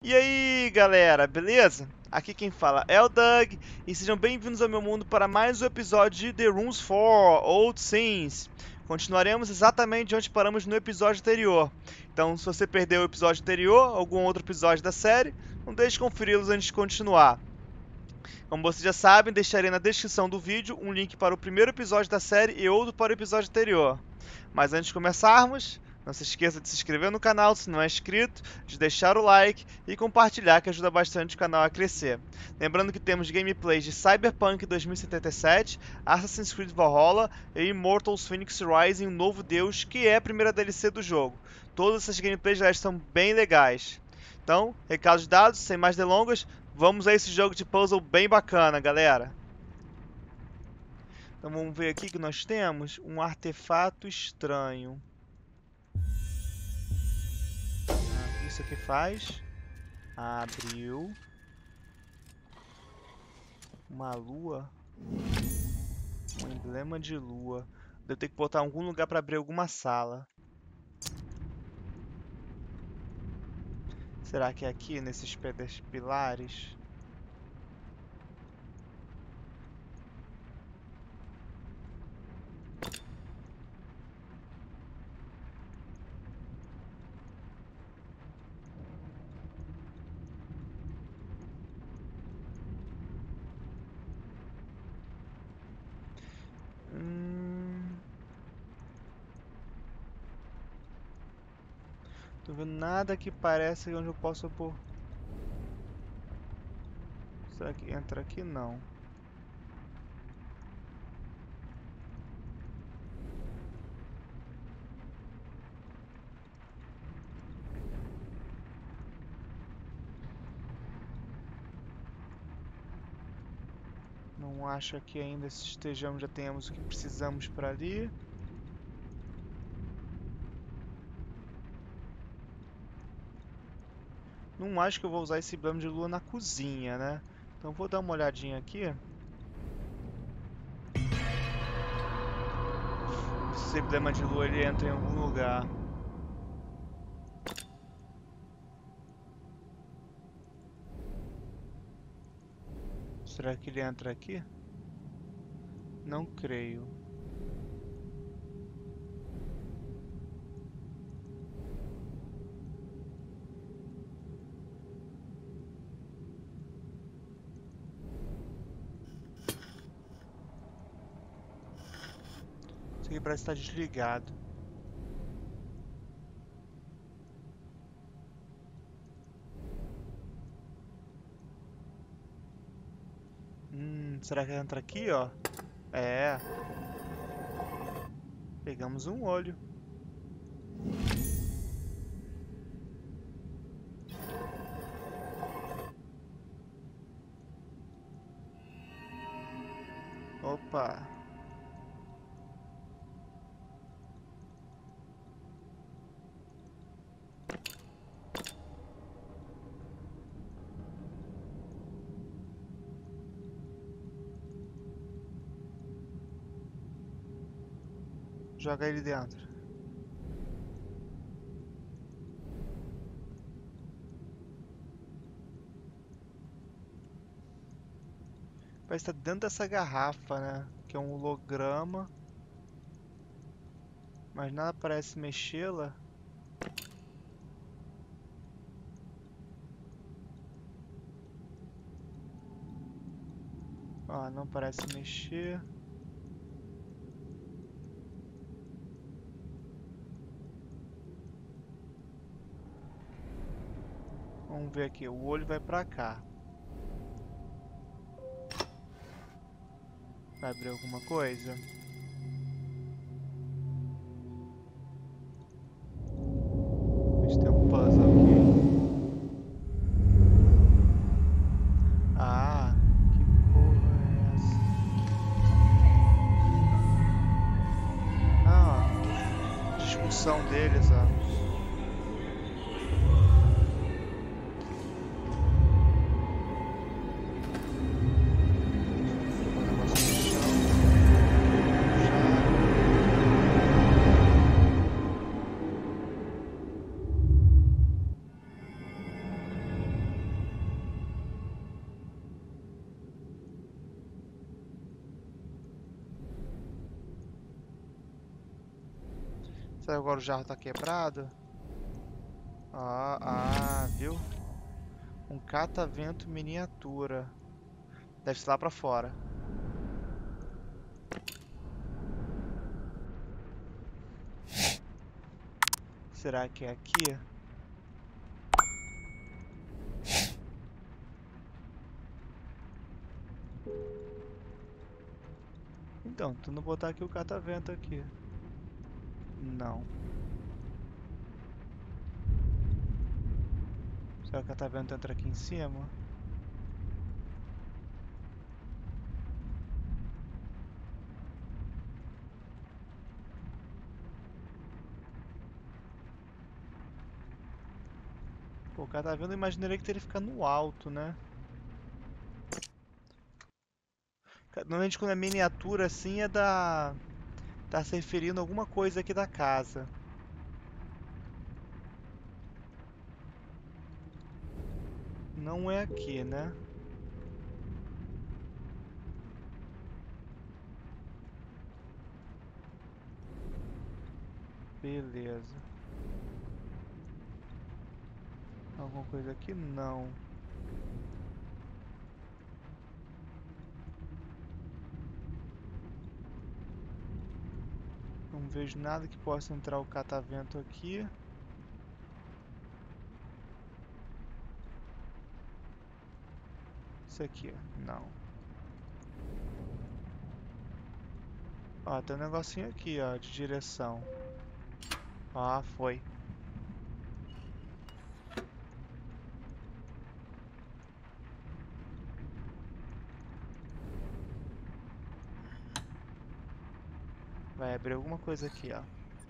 E aí, galera, beleza? Aqui quem fala é o Doug e sejam bem-vindos ao meu mundo para mais um episódio de The Rooms 4 Old Scenes. Continuaremos exatamente de onde paramos no episódio anterior. Então, se você perdeu o episódio anterior, algum outro episódio da série, não deixe de conferi-los antes de continuar. Como vocês já sabem, deixarei na descrição do vídeo um link para o primeiro episódio da série e outro para o episódio anterior. Mas antes de começarmos, não se esqueça de se inscrever no canal se não é inscrito, de deixar o like e compartilhar que ajuda bastante o canal a crescer. Lembrando que temos gameplays de Cyberpunk 2077, Assassin's Creed Valhalla e Immortals Phoenix Rising, um novo Deus, que é a primeira DLC do jogo. Todas essas gameplays já estão bem legais. Então, recados dados, sem mais delongas, vamos a esse jogo de puzzle bem bacana, galera. Então vamos ver aqui que nós temos um artefato estranho. Isso aqui faz. Abriu. Uma lua. Um emblema de lua. Devo ter que botar em algum lugar para abrir alguma sala. Será que é aqui, nesses pilares? Tô vendo nada que pareça onde eu possa pôr. Será que entra aqui? Não. Não acho que ainda se estejamos, já tenhamos o que precisamos para ali. Não acho que eu vou usar esse emblema de lua na cozinha, né? Então vou dar uma olhadinha aqui. Se esse emblema de lua ele entra em algum lugar. Será que ele entra aqui? Não creio. Isso aqui parece estar desligado. Será que entra aqui, ó? É. Pegamos um olho. Opa. Joga ele dentro. Parece estar dentro dessa garrafa, né? Que é um holograma. Mas nada parece mexê-la. Ó, não parece mexer. Vamos ver aqui, o olho vai pra cá. Vai abrir alguma coisa? Mas tem um puzzle aqui. Ah, que porra é essa? Ah, ó, discussão deles, ó. Será que agora o jarro tá quebrado? Viu? Um catavento miniatura. Deve ser lá pra fora. Será que é aqui? Então, tu não botar aqui o catavento aqui. Não. Será que o catavento entra aqui em cima? Pô, o catavento eu imaginaria que teria que ficar no alto, né? Normalmente quando é miniatura assim é da... Tá se referindo a alguma coisa aqui da casa. Não é aqui, né? Beleza. Alguma coisa aqui? Não. Não vejo nada que possa entrar o catavento aqui. Isso aqui, não. Ó, tem um negocinho aqui, ó, de direção. Ó, foi. Vai abrir alguma coisa aqui, ó.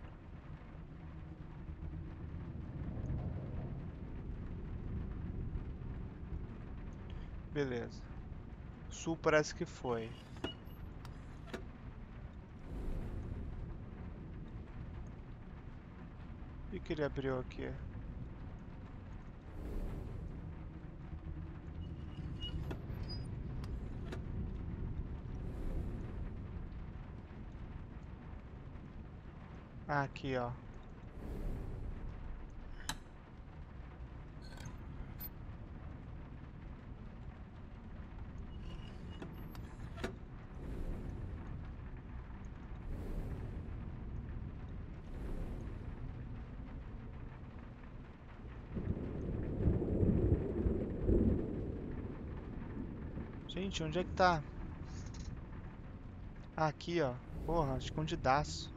Beleza. Sul parece que foi. O que ele abriu aqui? Ah, aqui, ó. Gente, onde é que tá? Ah, aqui, ó. Porra, escondidaço.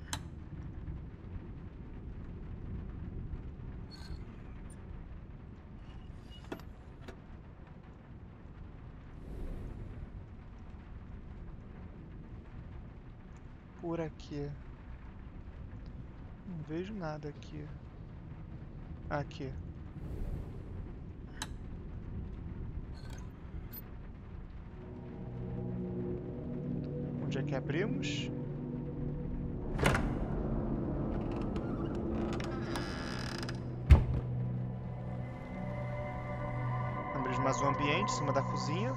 Por aqui. Não vejo nada aqui. Aqui. Onde é que abrimos? Abrimos mais um ambiente em cima da cozinha.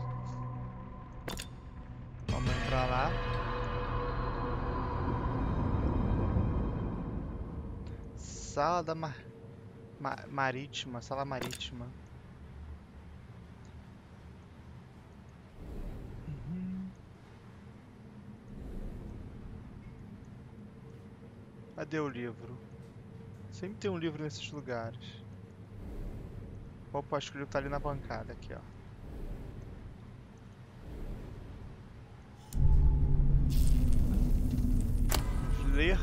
Vamos entrar lá. Sala da marítima. Sala marítima. Cadê o livro? Sempre tem um livro nesses lugares. Opa, acho que o livro tá ali na bancada, aqui, ó. Vamos ler.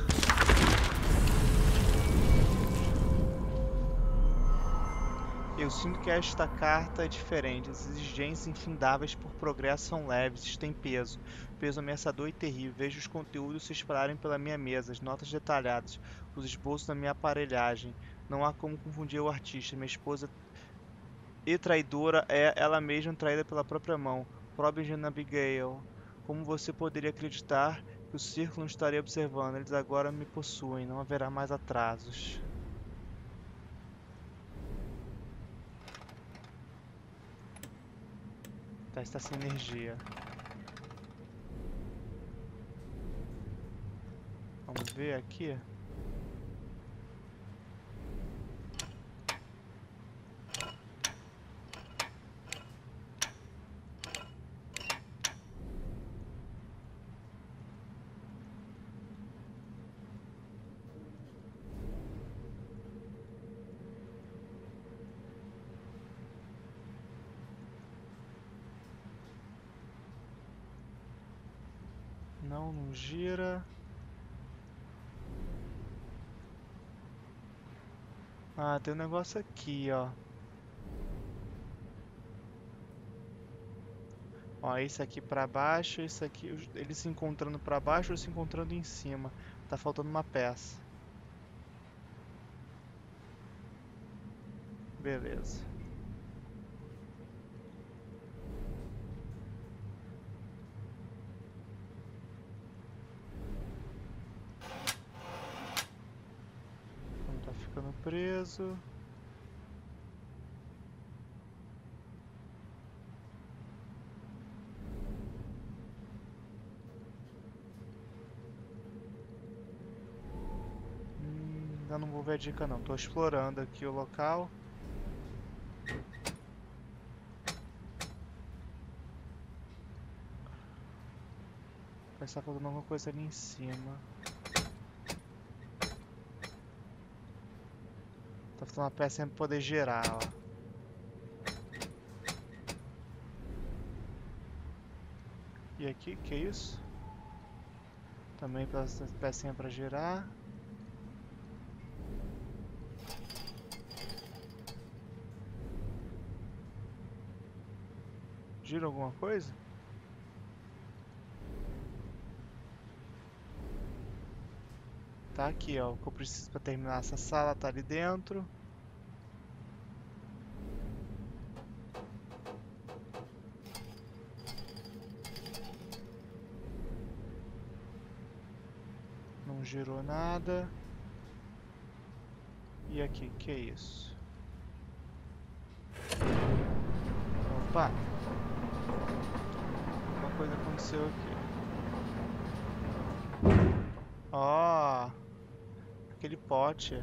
Eu sinto que esta carta é diferente. As exigências infindáveis por progresso são leves, isto tem peso. Peso ameaçador e terrível. Vejo os conteúdos se espalharem pela minha mesa, as notas detalhadas, os esboços da minha aparelhagem. Não há como confundir o artista. Minha esposa e traidora é ela mesma traída pela própria mão. Probingen Abigail. Como você poderia acreditar que o círculo não estaria observando? Eles agora me possuem. Não haverá mais atrasos. Tá, está sem energia. Vamos ver aqui. Não, não gira. Ah, tem um negócio aqui, ó. Ó, esse aqui pra baixo, esse aqui, ele se encontrando pra baixo ou se encontrando em cima. Tá faltando uma peça. Beleza. Então tá ficando preso. Ainda não vou ver a dica não. Tô explorando aqui o local. Parece que tá faltando alguma coisa ali em cima. Tá faltando uma peça pra poder girar, ó. E aqui, que é isso? Também pecinha pra girar. Gira alguma coisa? Tá aqui, ó. O que eu preciso pra terminar essa sala tá ali dentro. Não girou nada. E aqui, que é isso? Opa! Uma coisa aconteceu aqui. Ó! Aquele pote.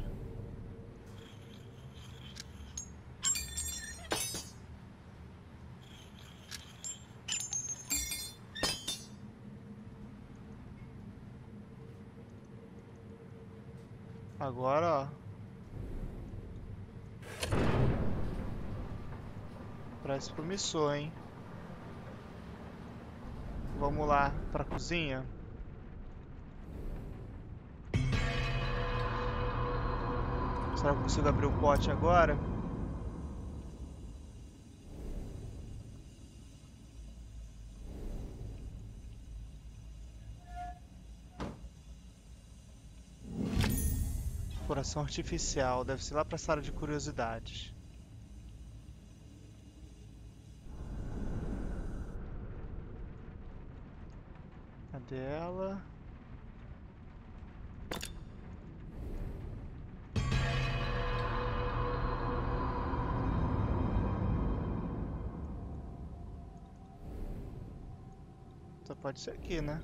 Agora, ó. Parece promissor, hein? Vamos lá pra cozinha. Será que eu consigo abrir o pote agora? Coração artificial. Deve ser lá pra sala de curiosidades. Cadê ela? Só pode ser aqui, né?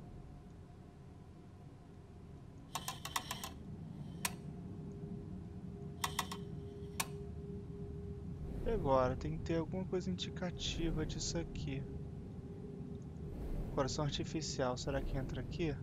E agora? Tem que ter alguma coisa indicativa disso aqui. Coração artificial. Será que entra aqui?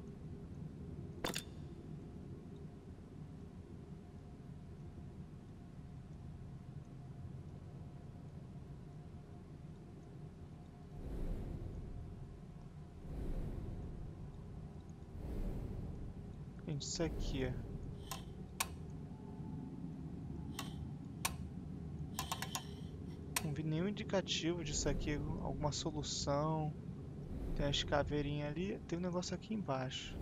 Gente, isso aqui. Não vi nenhum indicativo disso aqui. Alguma solução. Tem as caveirinhas ali. Tem um negócio aqui embaixo.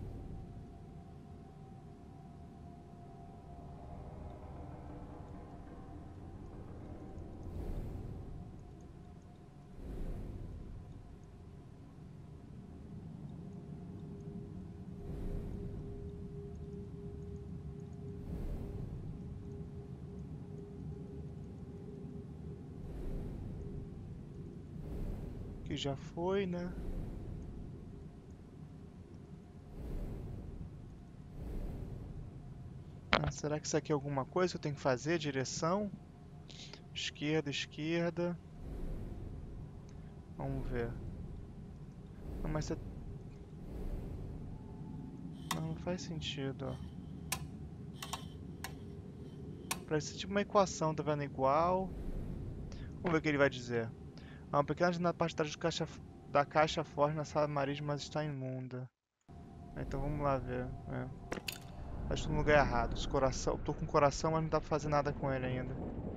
Que já foi, né? Ah, será que isso aqui é alguma coisa que eu tenho que fazer? Direção? Esquerda, esquerda. Vamos ver. Não, mas você... Não faz sentido, ó. Parece tipo uma equação, tá vendo? Igual. Vamos ver o que ele vai dizer. Há uma pequena na parte de trás da caixa forte na sala marítima, mas está imunda. Então vamos lá ver. Acho que tô no lugar errado. Esse coração, tô com o coração, mas não dá pra fazer nada com ele ainda.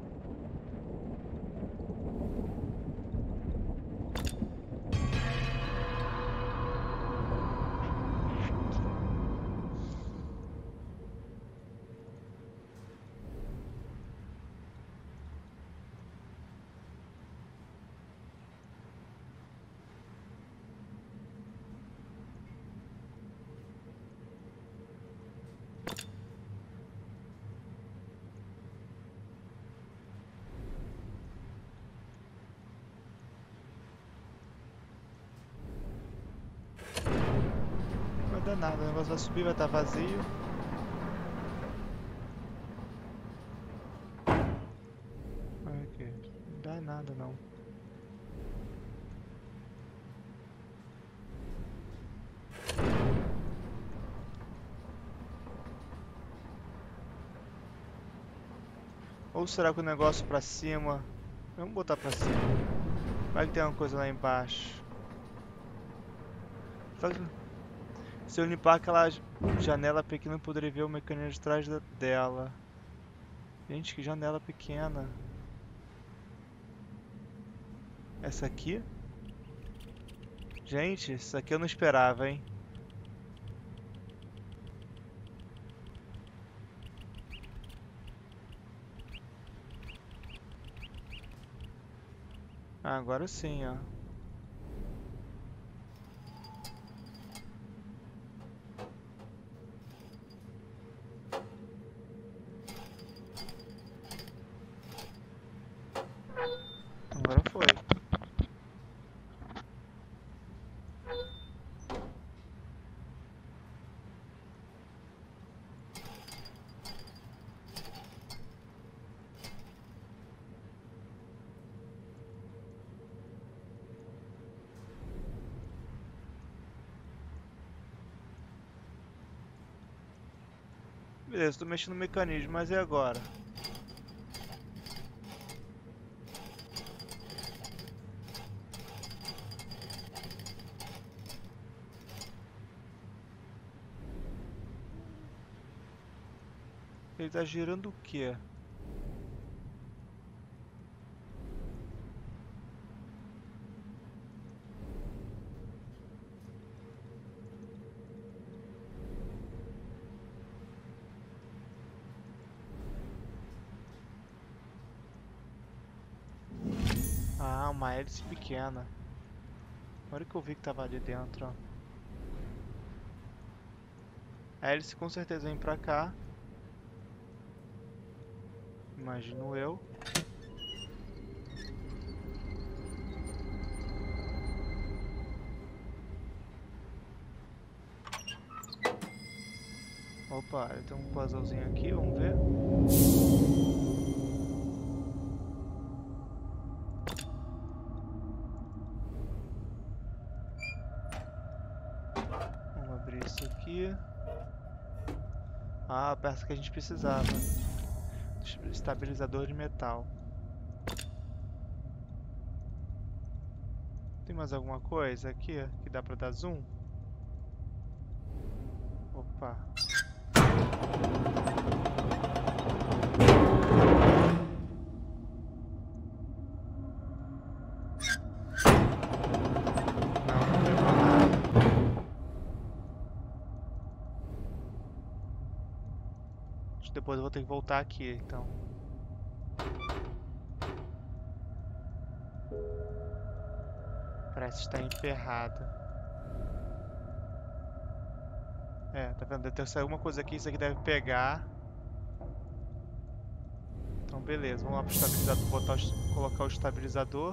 Não vai dar nada, o negócio vai subir, vai estar vazio. Aqui, não dá nada não. Ou será que o negócio pra cima... Vamos botar pra cima. Vai que tem uma coisa lá embaixo. Se eu limpar aquela janela pequena, eu poderia ver o mecanismo de trás dela. Gente, que janela pequena. Essa aqui? Gente, isso aqui eu não esperava, hein? Ah, agora sim, ó. Agora foi. Beleza, tô mexendo no mecanismo, mas e agora? Ele tá girando o quê? Ah, uma hélice pequena. Agora que eu vi que tava ali dentro, ó. A hélice com certeza vem pra cá. Imagino eu. Opa, tem um puzzlezinho aqui, vamos ver. Vamos abrir isso aqui. Ah, a peça que a gente precisava. Estabilizador de metal. Tem mais alguma coisa aqui que dá pra dar zoom? Opa. Não pegou nada. Depois eu vou ter que voltar aqui, então. Parece estar emperrada. É, tá vendo? Deve ter saído alguma coisa aqui, isso aqui deve pegar. Então beleza, vamos lá pro estabilizador, colocar o estabilizador.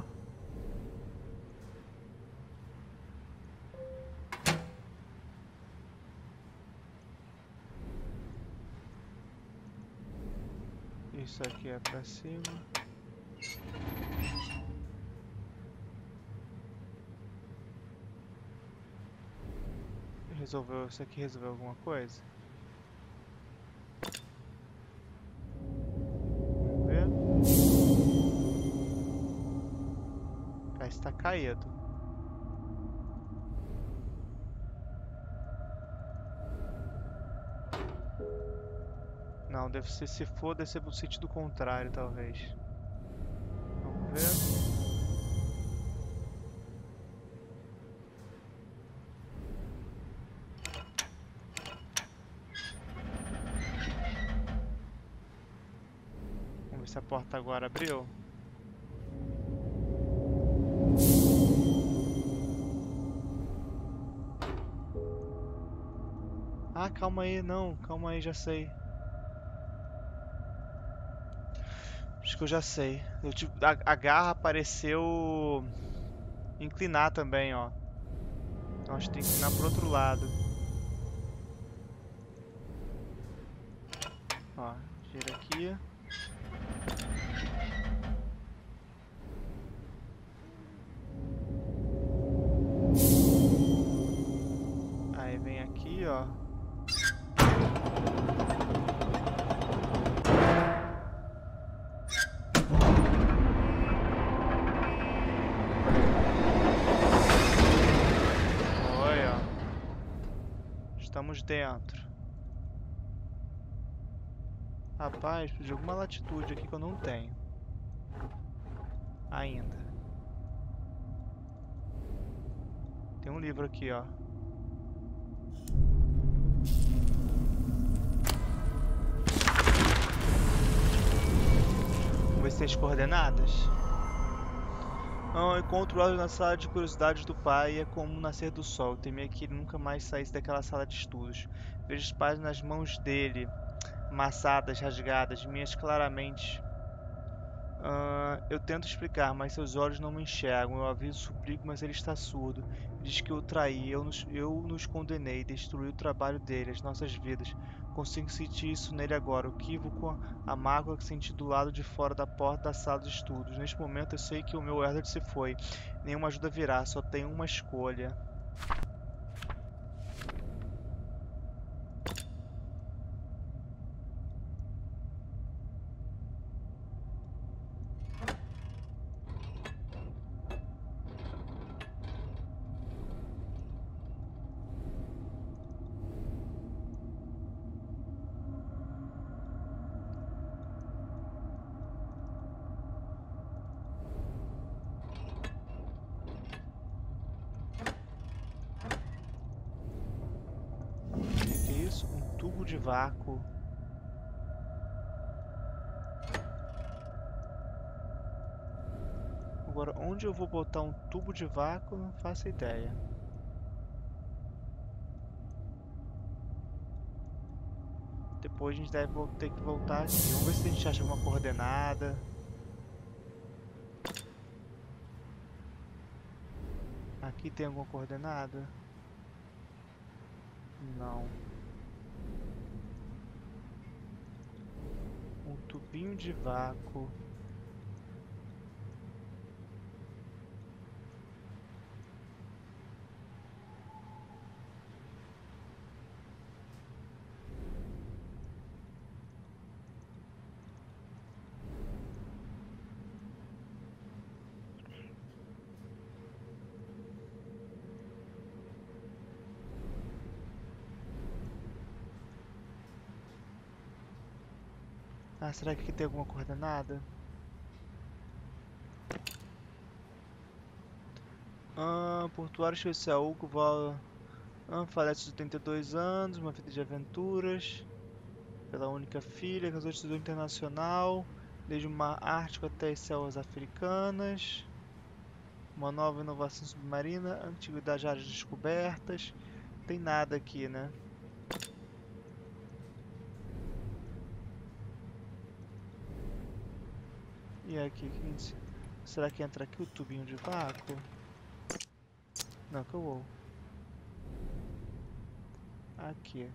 Isso aqui é pra cima. Resolveu, isso aqui resolveu alguma coisa? Vamos ver. Parece que tá caído. Não, deve ser, se for, deve ser pro sentido contrário, talvez. Vamos ver. Vamos ver se a porta agora abriu. Ah, calma aí, não, calma aí, já sei. Acho que eu já sei. A garra apareceu inclinar também, ó. Então a gente tem que inclinar pro outro lado. Ó, gira aqui. Aí vem aqui, ó. Foi, ó. Estamos dentro. Rapaz, preciso de alguma latitude aqui que eu não tenho. Ainda. Tem um livro aqui, ó. Vamos ver se tem as coordenadas. Não, encontro o na sala de curiosidades do pai e é como nascer do sol. Temia que ele nunca mais saísse daquela sala de estudos. Vejo as páginas nas mãos dele, amassadas, rasgadas, minhas claramente. Eu tento explicar, mas seus olhos não me enxergam. Eu aviso, suplico, mas ele está surdo. Diz que eu traí, eu nos condenei, destruí o trabalho dele, as nossas vidas. Consigo sentir isso nele agora, o equívoco, a mágoa que senti do lado de fora da porta da sala de estudos. Neste momento eu sei que o meu Edward se foi. Nenhuma ajuda virá, só tenho uma escolha. O que é isso? Um tubo de vácuo. Agora, onde eu vou botar um tubo de vácuo, não faço ideia. Depois a gente deve ter que voltar aqui. Vamos ver se a gente acha alguma coordenada. Aqui tem alguma coordenada? Não. Um tubinho de vácuo. Ah, será que aqui tem alguma coordenada? Portuário especial, Hugo falece aos 82 anos, uma vida de aventuras, pela única filha, casou de estudante internacional, desde o mar Ártico até as selvas africanas, uma nova inovação submarina, antiguidade, áreas descobertas, tem nada aqui, né? E aqui, será que entra aqui o tubinho de vácuo? Não, que eu vou. Aqui.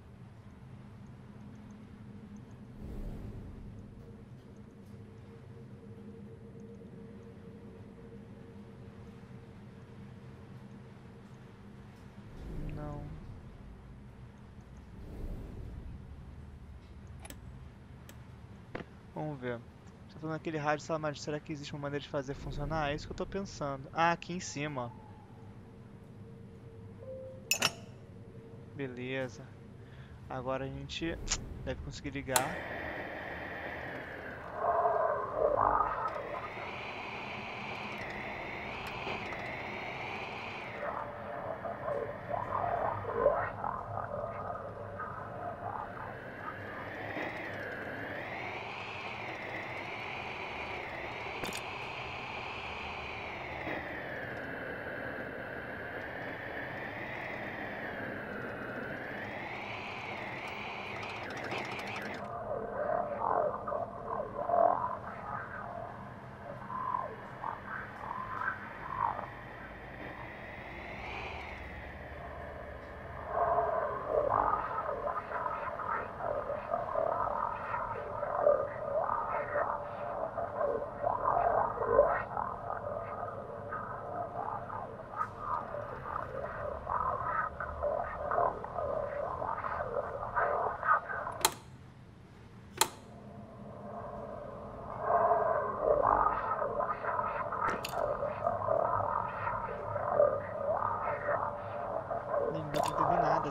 Não. Vamos ver. Você tá naquele rádio salamandra, será que existe uma maneira de fazer funcionar? É isso que eu tô pensando. Ah, aqui em cima, ó. Beleza. Agora a gente deve conseguir ligar. Não dá pra entender nada.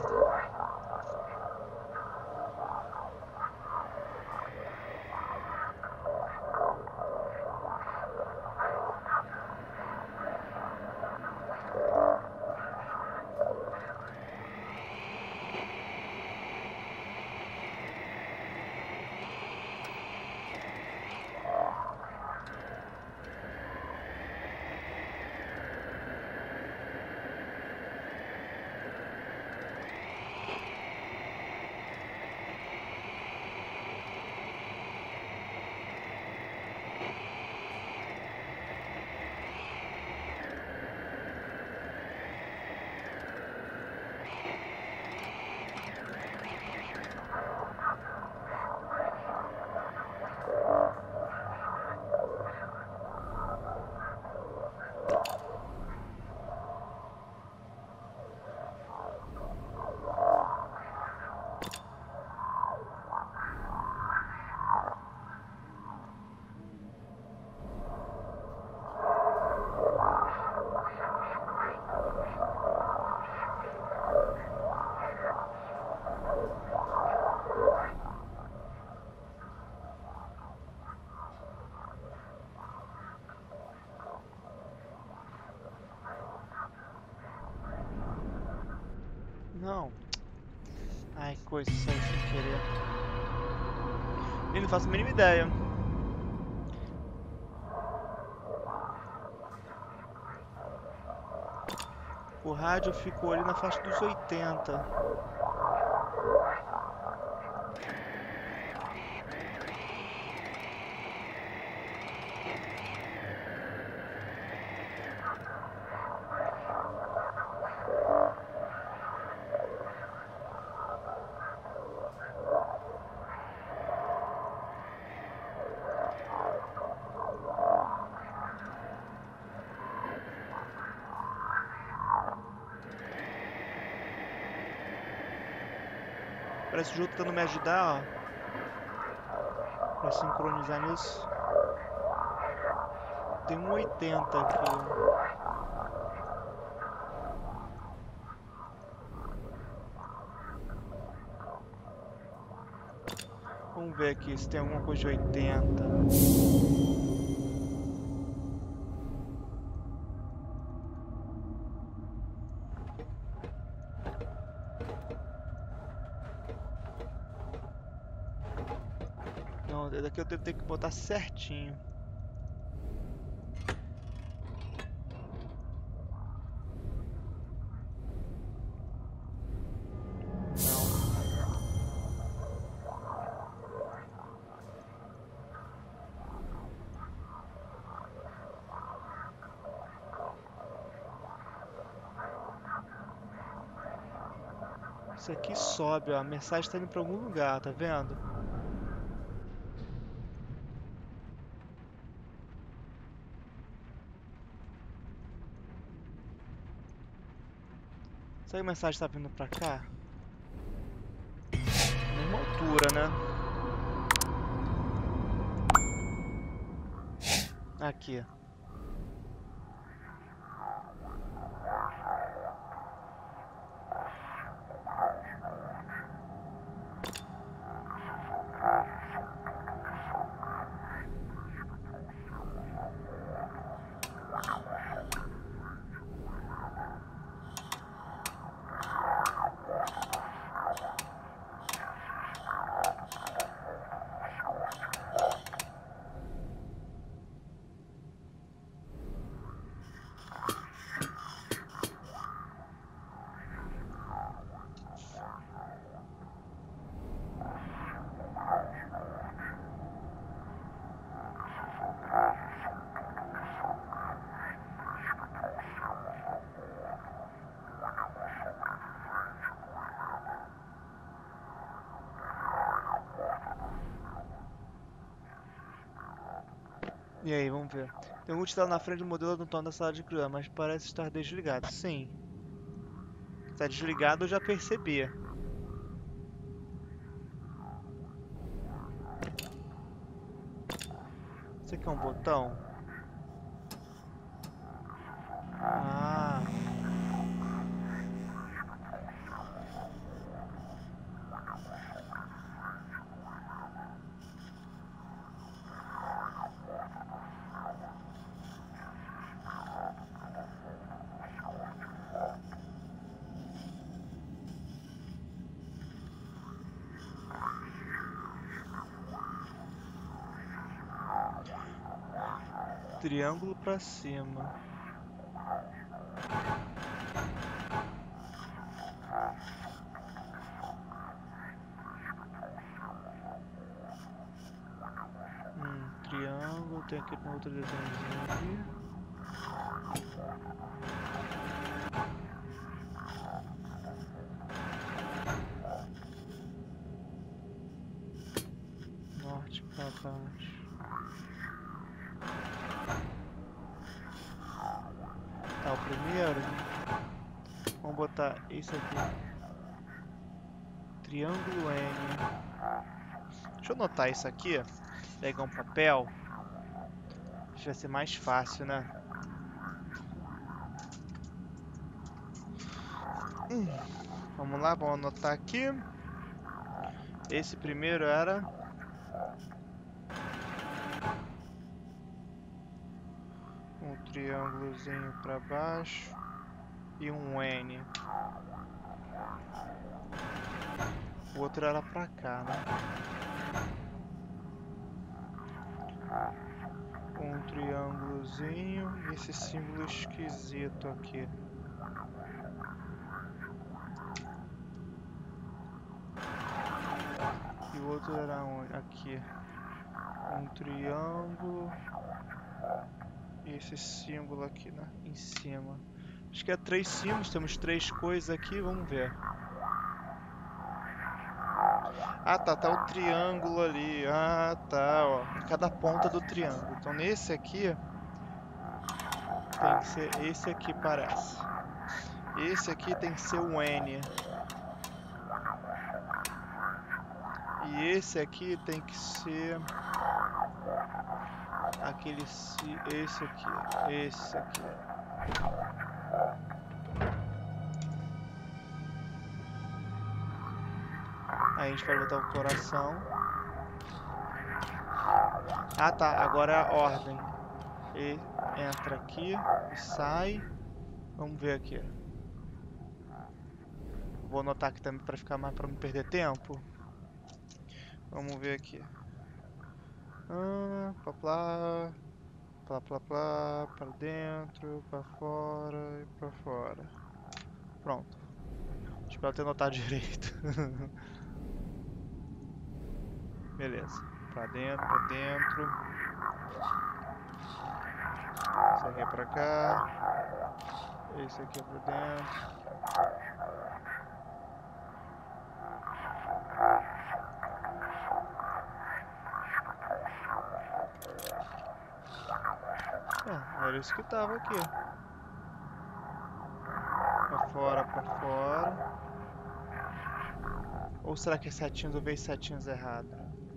Não. Ai, coisa, saiu sem querer. Eu não faço a mínima ideia. O rádio ficou ali na faixa dos 80. Parece que o jogo tentando me ajudar, ó. Pra sincronizar nisso. Tem um 80 aqui. Vamos ver aqui se tem alguma coisa de 80. Não, daqui eu devo ter que botar certinho. Isso aqui sobe, ó. A mensagem tá indo pra algum lugar, tá vendo? Será que a mensagem tá vindo pra cá? Mesma altura, né? Aqui. E aí, vamos ver. Tem um útil na frente do modelo do tom da sala de criar, mas parece estar desligado. Sim. Está desligado, eu já percebi. Isso aqui é um botão? Ah. Triângulo pra cima. Triângulo, tem aqui um outro desenhozinho aqui. Norte pra baixo. Tá, o primeiro. Vamos botar isso aqui. Triângulo N. Deixa eu anotar isso aqui. Pegar um papel. Acho que vai ser mais fácil, né? Vamos lá, vamos anotar aqui. Esse primeiro era... um triângulozinho para baixo e um N. O outro era para cá, né? Um triângulozinho e esse símbolo esquisito aqui. E o outro era onde? Aqui. Um triângulo e esse símbolo aqui, né? Em cima. Acho que é 3 símbolos, temos 3 coisas aqui, vamos ver. Ah, tá o triângulo ali. Ah, tá, ó. Em cada ponta do triângulo. Então nesse aqui tem que ser esse aqui, parece. Esse aqui tem que ser o N. E esse aqui tem que ser aquele, esse aqui, esse aqui. Aí a gente vai botar o coração. Ah, tá, agora é a ordem. E entra aqui e sai. Vamos ver aqui. Vou anotar aqui também para ficar mais, para não perder tempo. Vamos ver aqui. Plá, para dentro, para fora e para fora. Pronto. Espero ter notado direito. Beleza. Para dentro, para dentro. Esse aqui é para cá. Esse aqui é para dentro. Era isso que tava aqui. Pra fora, pra fora. Ou será que é setinhos? Eu vejo setinhos errado.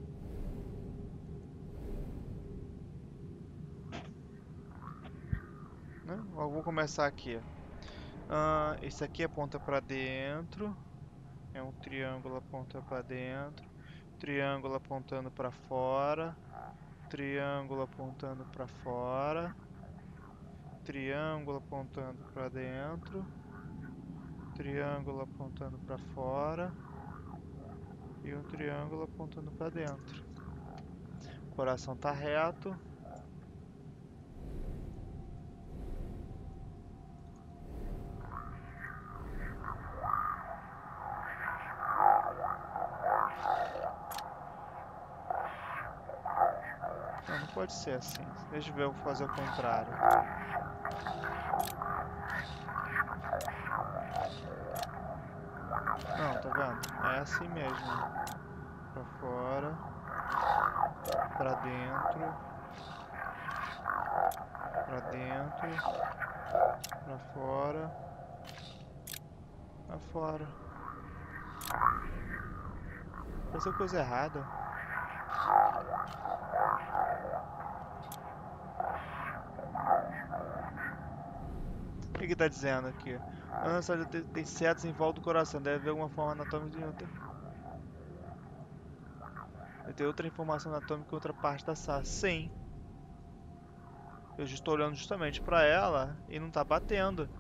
Né? Vou começar aqui. Esse aqui aponta pra dentro. É um triângulo aponta pra dentro. Triângulo apontando pra fora. Triângulo apontando pra fora. Triângulo apontando para dentro, triângulo apontando para fora e um triângulo apontando para dentro. O coração tá reto. Não pode ser assim. Deixa eu ver, eu vou fazer o contrário. Não, tá vendo? É assim mesmo. Pra fora. Pra dentro. Pra dentro. Pra fora. Pra fora. Pareceu coisa errada. O que tá dizendo aqui? Só tem setas em volta do coração. Deve haver alguma forma anatômica de outra. Vai ter outra informação anatômica em outra parte da sala. Sim. Eu já estou olhando justamente pra ela e não tá batendo.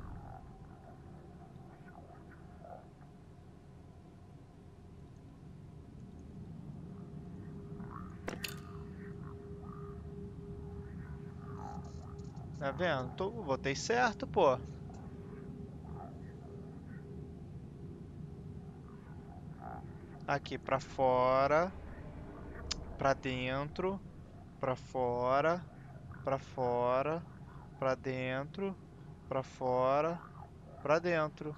Tá vendo? Botei certo, pô. Aqui pra fora, pra dentro, pra fora, pra fora, pra dentro, pra fora, pra dentro.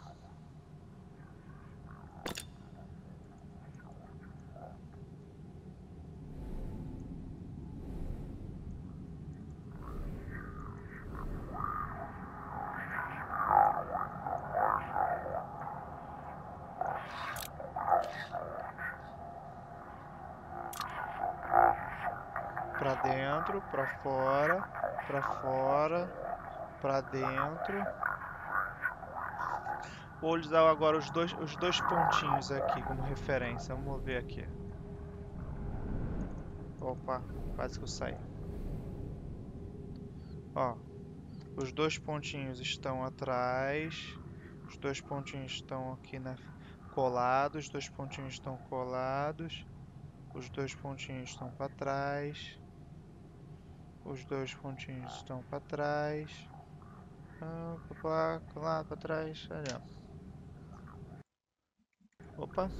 Pra dentro, pra fora, pra dentro. Vou usar agora os dois pontinhos aqui como referência. Vamos ver aqui. Opa, quase que eu saí. Ó, os dois pontinhos estão atrás. Os dois pontinhos estão aqui colados. Os dois pontinhos estão colados. Os dois pontinhos estão para trás. Os dois pontinhos estão para trás. Lá para trás. Olha. Opa.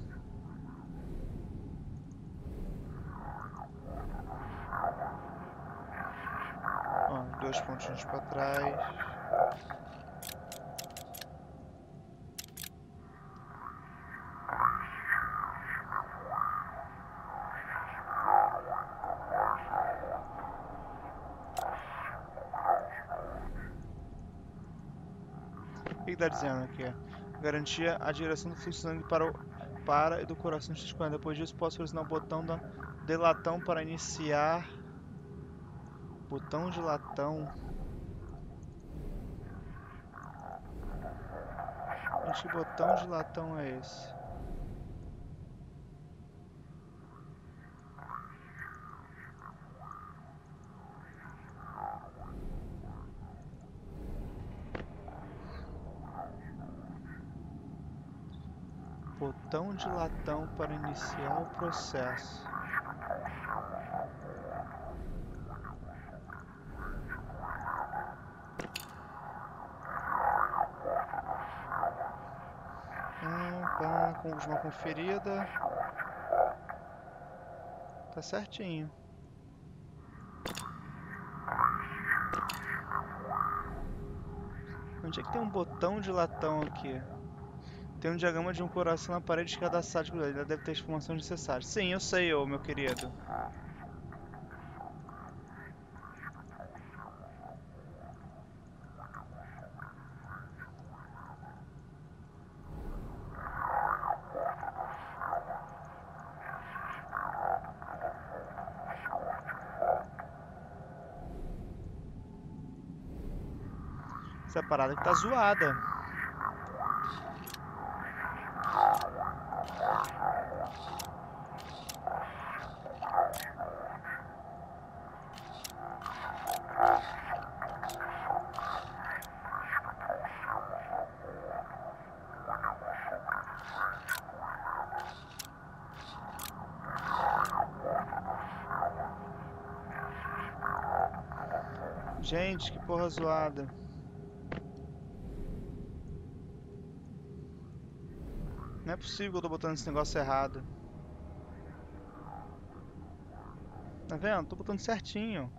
Ó, dois pontinhos para trás. O que está dizendo aqui? Garantia a direção do fluxo de sangue para e do coração esticando. Depois disso, posso pressionar o botão de latão para iniciar. Botão de latão. Gente, que botão de latão é esse? Botão de latão para iniciar o processo. Com uma conferida. Tá certinho. Onde é que tem um botão de latão aqui? Tem um diagrama de um coração na parede de cada sádico. Ele deve ter as informações necessárias. Sim, eu sei, meu querido. Essa parada que tá zoada. Gente, que porra zoada. Não é possível que eu tô botando esse negócio errado. Tá vendo? Tô botando certinho.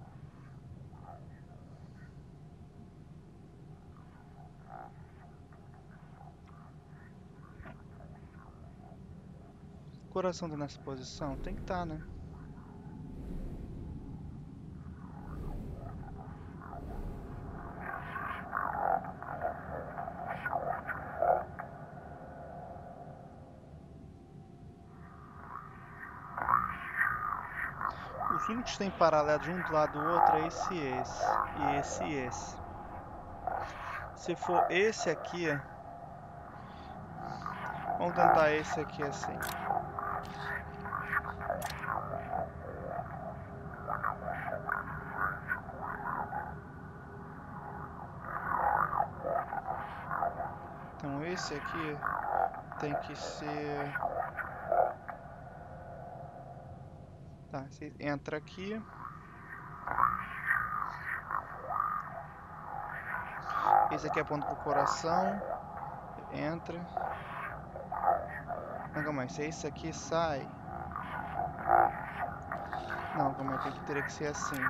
O coração tá nessa posição? Tem que tá, né? Os únicos que tem paralelo de um do lado do outro é esse e esse. E esse e esse. Se for esse aqui... Vamos tentar esse aqui assim. Então esse aqui tem que ser... Tá, você entra aqui. Esse aqui aponta pro coração. Entra. Não, calma aí, se esse aqui sai... Não, calma aí, teria que ser assim.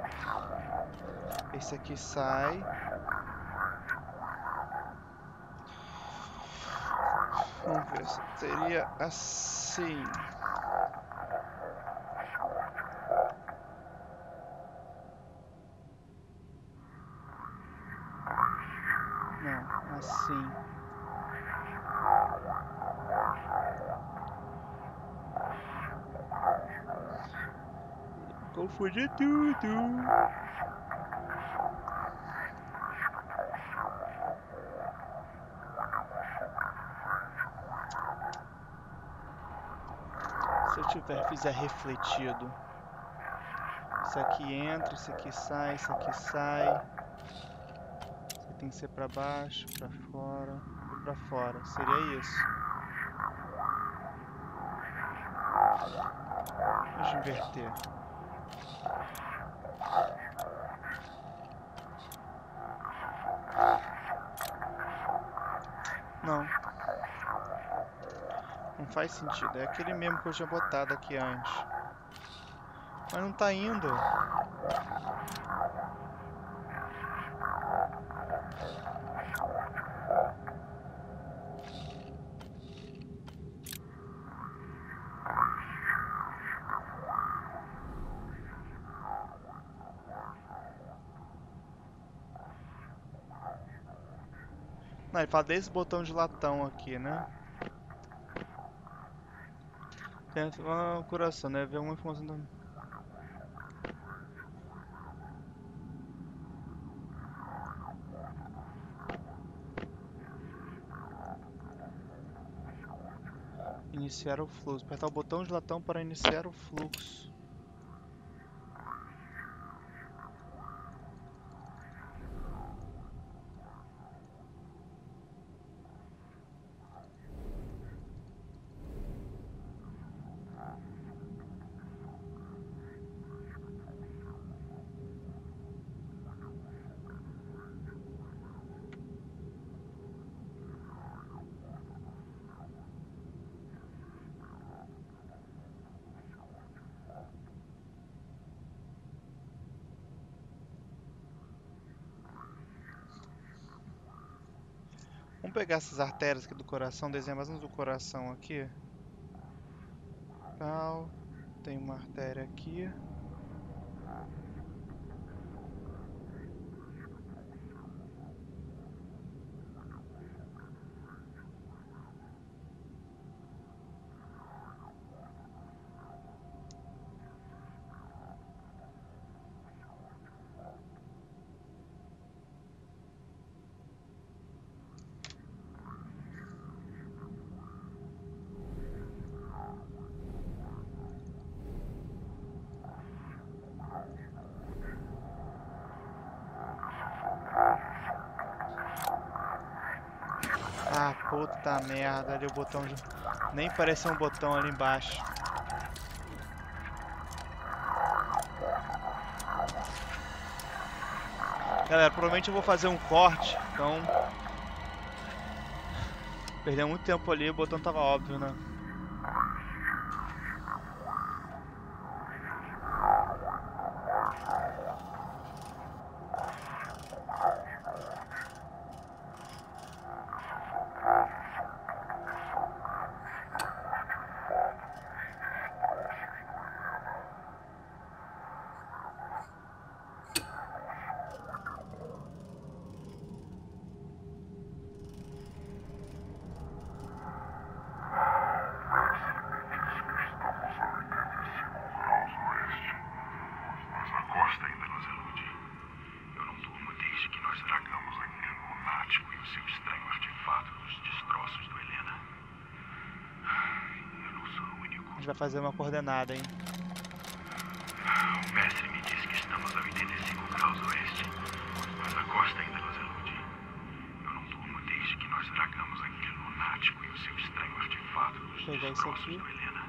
Esse aqui sai. Vamos ver, seria assim. Não, assim. Confundi tudo. Se eu fizer refletido, isso aqui entra, isso aqui sai, isso aqui sai. Isso aqui tem que ser pra baixo, pra fora e pra fora. Seria isso. Deixa eu inverter. Não. Não faz sentido. É aquele mesmo que eu tinha botado aqui antes. Mas não tá indo. Não, ele fala desse botão de latão aqui, né? Tem uma coração, né? Ver uma informação também. Iniciar o fluxo. Apertar o botão de latão para iniciar o fluxo. Vamos pegar essas artérias aqui do coração, desenhar mais umas do coração aqui. Tal. Tem uma artéria aqui. Ah, puta merda, ali o botão de... Nem parecia um botão ali embaixo. Galera, provavelmente eu vou fazer um corte, então... Perdeu muito tempo ali, o botão tava óbvio, né? vai fazer uma coordenada, hein? O mestre me disse que estamos a 85 graus oeste, mas a costa ainda nos ilude. Eu não durmo desde que nós dragamos aquele lunático e o seu estranho artefato dos destroços do Helena.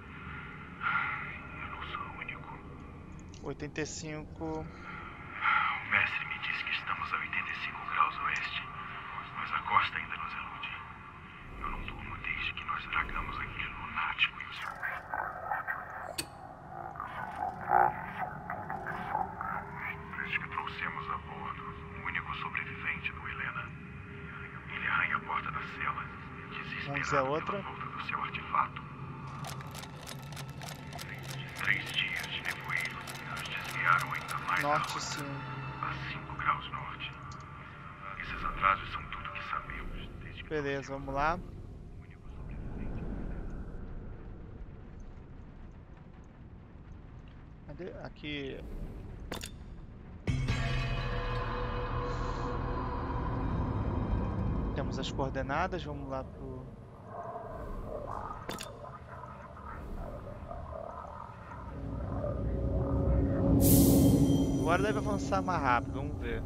Eu não sou o único. 85... O mestre me disse que estamos a 85 graus oeste, mas a costa ainda nos ilude. Eu não durmo desde que nós dragamos aquele lunático e o seu... Desde que trouxemos a bordo o único sobrevivente do Helena. Ele arranha a porta da cela, desesperado pela volta do seu artefato. 3 dias de nevoeiro nos desviaram ainda mais norte, sim. a 5 graus norte. Esses atrasos são tudo que sabemos. Desde que beleza, vamos lá. o único sobrevivente. Cadê? Aqui. Temos as coordenadas, vamos lá pro... Agora deve avançar mais rápido, vamos ver.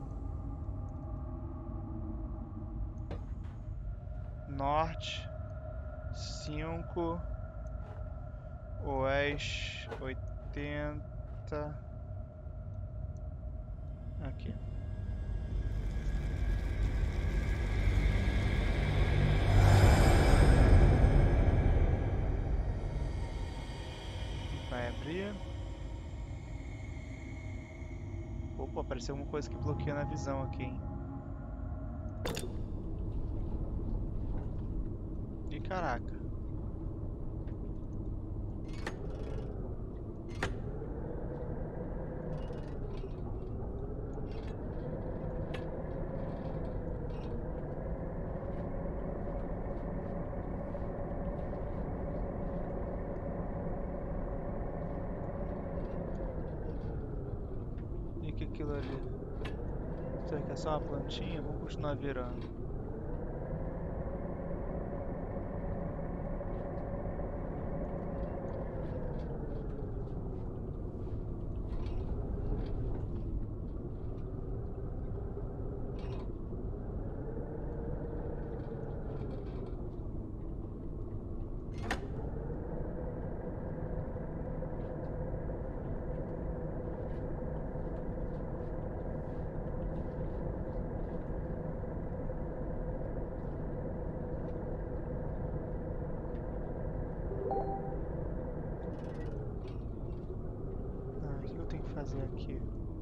Norte 5, oeste 80. Aqui. Vai abrir. Opa, apareceu alguma coisa que bloqueia na visão aqui, hein? Ih, caraca. E que é aquilo ali? Será que é só uma plantinha? Vamos continuar virando. O que eu tenho que fazer aqui?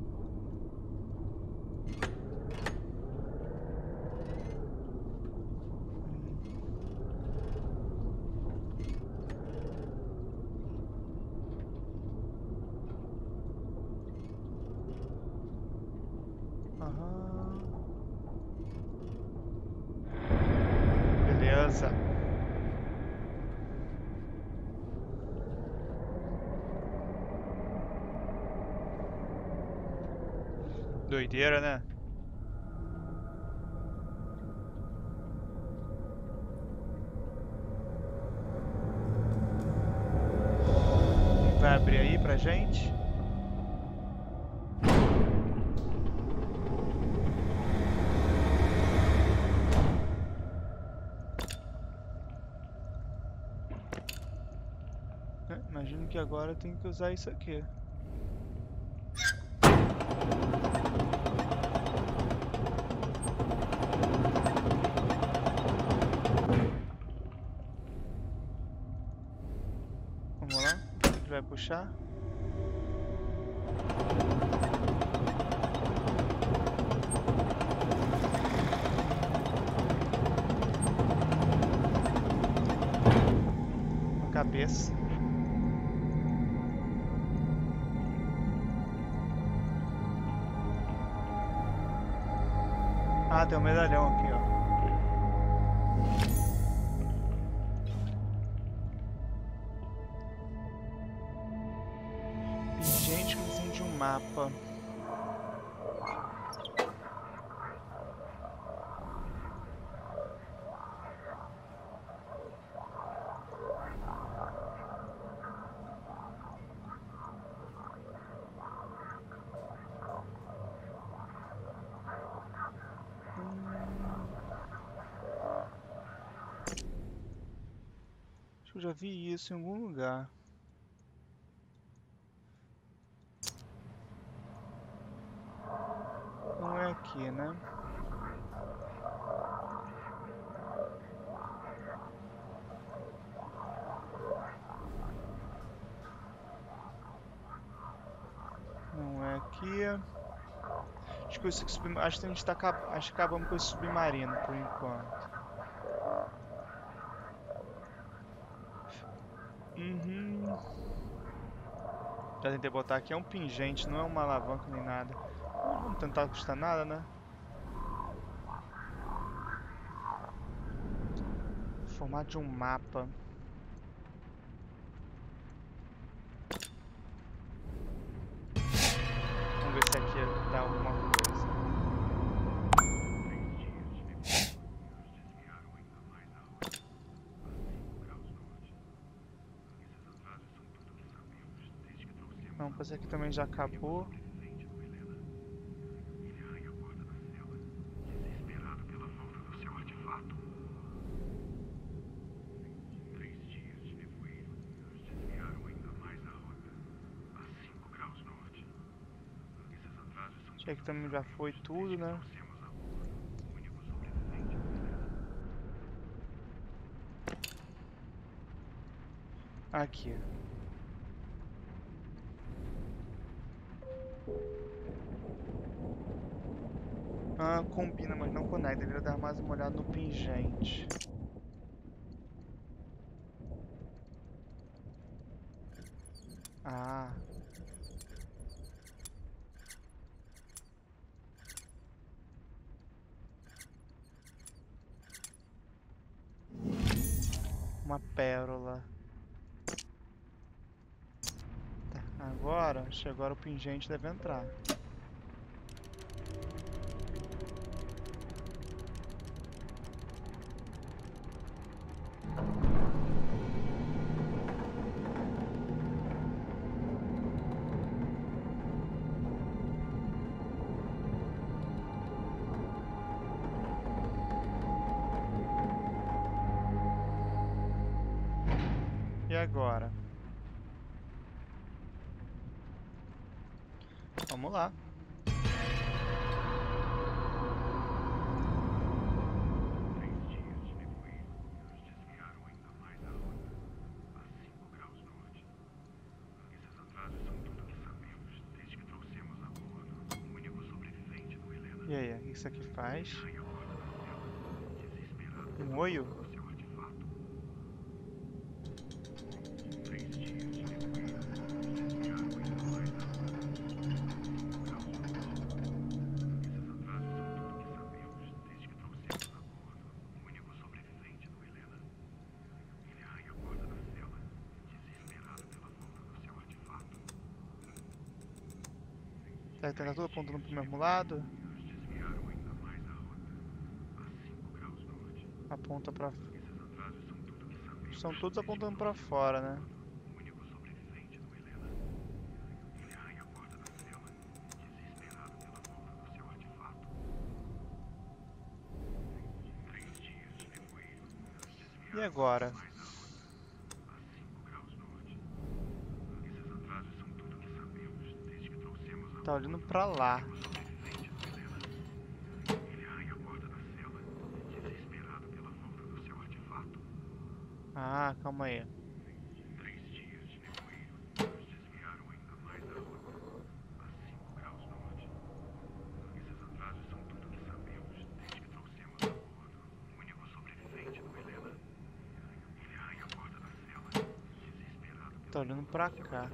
Aham. Beleza. Doideira, né? Vai abrir aí pra gente? Imagino que agora eu tenho que usar isso aqui. Vamos lá, a gente vai puxar. A cabeça. Ah, tem um medalhão aqui, ó. Pingente com desenho de um mapa. que eu já vi isso em algum lugar. Não é aqui, né? Não é aqui. Acho que a gente tá acabamos com esse submarino por enquanto. Já tentei botar aqui, é um pingente, não é uma alavanca nem nada. Vamos tentar custar nada, né? Formato de um mapa. Vamos ver se aqui dá alguma coisa. Não, pois aqui também já acabou. Acho que aqui também já foi tudo, né? Aqui. Ah, combina, mas não conecta. Deveria dar mais uma olhada no pingente. Ah. Uma pérola. Tá, agora, chegou o pingente, deve entrar. E agora? Vamos lá. E aí, o que isso aqui faz? Um olho? Será que tá tudo apontando pro mesmo lado? Aponta pra... Estão todos apontando pra fora, né? E agora? Tá olhando pra lá. Ah, calma aí. Tá olhando pra cá.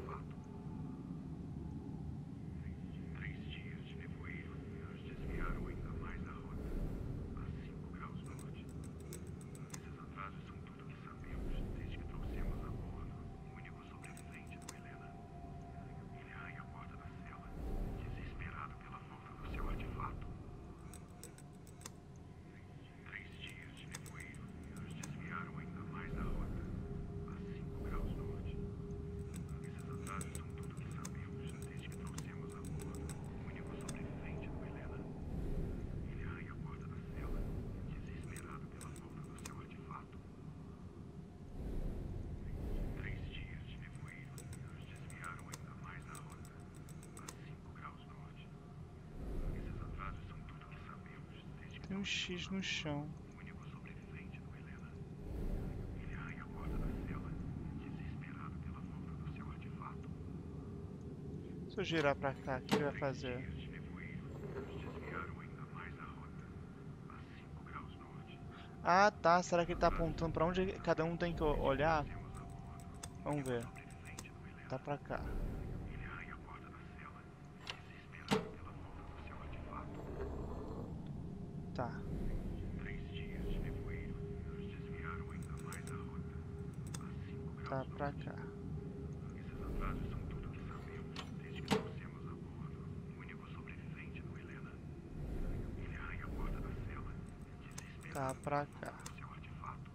um X no chão. O único sobrevivente do Helena. Ele arranha a porta da cela, desesperado pela falta do seu artefato. Se eu girar pra cá, o que ele vai fazer? Dias de nevoeiro desviaram ainda mais a rota, a 5 graus norte. Ah, tá. Será que ele tá apontando pra onde cada um tem que olhar? Temos a bordo Vamos ver. sobrevivente do Helena. Tá pra cá. Ele arranha a porta da cela, desesperado pela falta do seu artefato. Tá. 3 dias de nevoeiro desviaram ainda mais a rota, a 5 graus Tá pra cá. Esses atrasos são tudo que sabemos desde que trouxemos a bordo o único sobrevivente do Helena. Ele arranha a porta da cela, desesperado Tá pra cá. pelo seu artefato.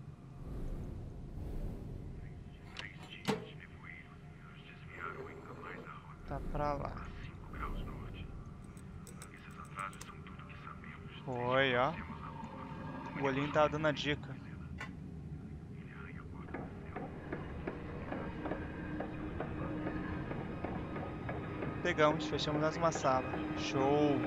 3 dias de nevoeiro desviaram ainda mais a rota, Tá pra lá. a 5 graus norte. Esses atrasos são tudo que sabemos desde Foi, que ó. trouxemos a bordo O olhinho tá dando a dica. Ele arranha a porta da cela. Pegamos, fechamos mais uma sala. Show!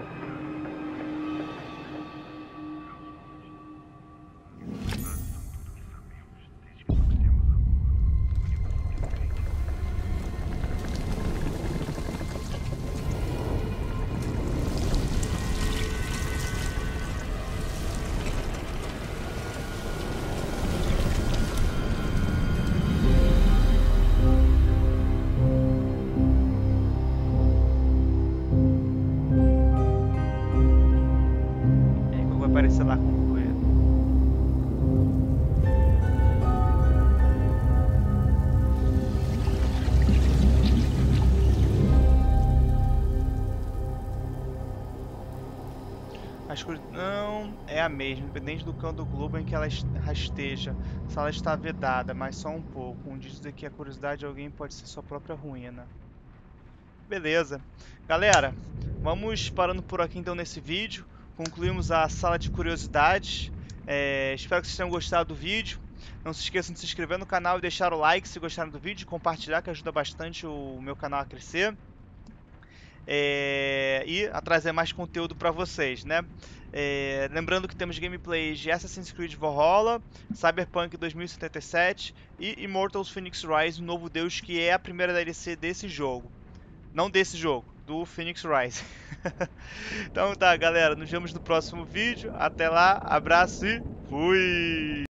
E aí, qual vai aparecer lá concluído? A escuridão é a mesma, independente do canto do globo em que ela rasteja. A sala está vedada, mas só um pouco. Um diz que a curiosidade de alguém pode ser sua própria ruína. Beleza. Galera, vamos parando por aqui então nesse vídeo. Concluímos a sala de curiosidades. Espero que vocês tenham gostado do vídeo. Não se esqueçam de se inscrever no canal e deixar o like se gostaram do vídeo. Compartilhar, que ajuda bastante o meu canal a crescer. E a trazer mais conteúdo para vocês, né? Lembrando que temos gameplays de Assassin's Creed Valhalla, Cyberpunk 2077 e Immortals Phoenix Rise, o novo Deus, que é a primeira DLC desse jogo. Não desse jogo, do Phoenix Rise. Então tá, galera, nos vemos no próximo vídeo. Até lá, abraço e fui!